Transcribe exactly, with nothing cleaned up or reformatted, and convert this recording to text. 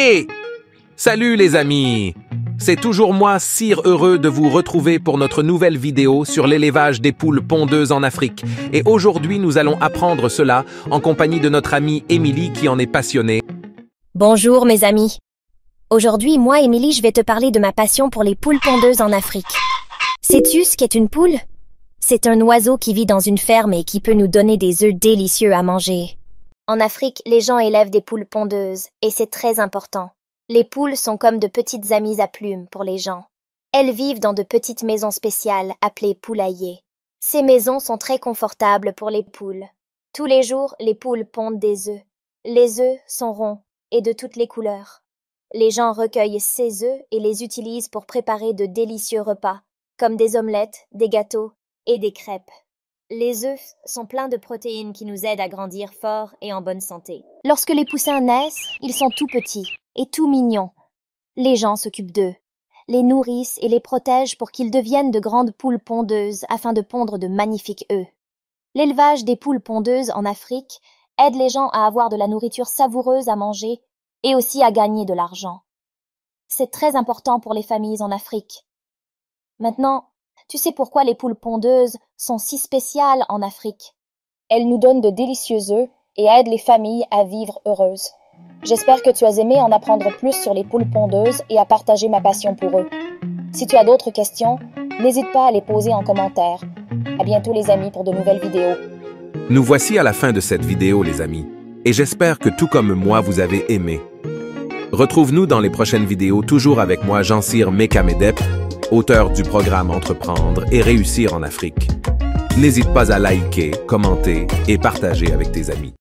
Hé! Salut les amis! C'est toujours moi, Sire heureux de vous retrouver pour notre nouvelle vidéo sur l'élevage des poules pondeuses en Afrique. Et aujourd'hui, nous allons apprendre cela en compagnie de notre amie Émilie qui en est passionnée. Bonjour mes amis. Aujourd'hui, moi Émilie, je vais te parler de ma passion pour les poules pondeuses en Afrique. Sais-tu ce qu'est une poule? C'est un oiseau qui vit dans une ferme et qui peut nous donner des œufs délicieux à manger. En Afrique, les gens élèvent des poules pondeuses et c'est très important. Les poules sont comme de petites amies à plumes pour les gens. Elles vivent dans de petites maisons spéciales appelées poulaillers. Ces maisons sont très confortables pour les poules. Tous les jours, les poules pondent des œufs. Les œufs sont ronds et de toutes les couleurs. Les gens recueillent ces œufs et les utilisent pour préparer de délicieux repas, comme des omelettes, des gâteaux et des crêpes. Les œufs sont pleins de protéines qui nous aident à grandir fort et en bonne santé. Lorsque les poussins naissent, ils sont tout petits et tout mignons. Les gens s'occupent d'eux, les nourrissent et les protègent pour qu'ils deviennent de grandes poules pondeuses afin de pondre de magnifiques œufs. L'élevage des poules pondeuses en Afrique aide les gens à avoir de la nourriture savoureuse à manger et aussi à gagner de l'argent. C'est très important pour les familles en Afrique. Maintenant, tu sais pourquoi les poules pondeuses sont si spéciales en Afrique? Elles nous donnent de délicieux œufs et aident les familles à vivre heureuses. J'espère que tu as aimé en apprendre plus sur les poules pondeuses et à partager ma passion pour eux. Si tu as d'autres questions, n'hésite pas à les poser en commentaire. À bientôt les amis pour de nouvelles vidéos. Nous voici à la fin de cette vidéo les amis, et j'espère que tout comme moi vous avez aimé. Retrouve-nous dans les prochaines vidéos toujours avec moi Jean-Cyr Mekamedep, auteur du programme Entreprendre et réussir en Afrique. N'hésite pas à liker, commenter et partager avec tes amis.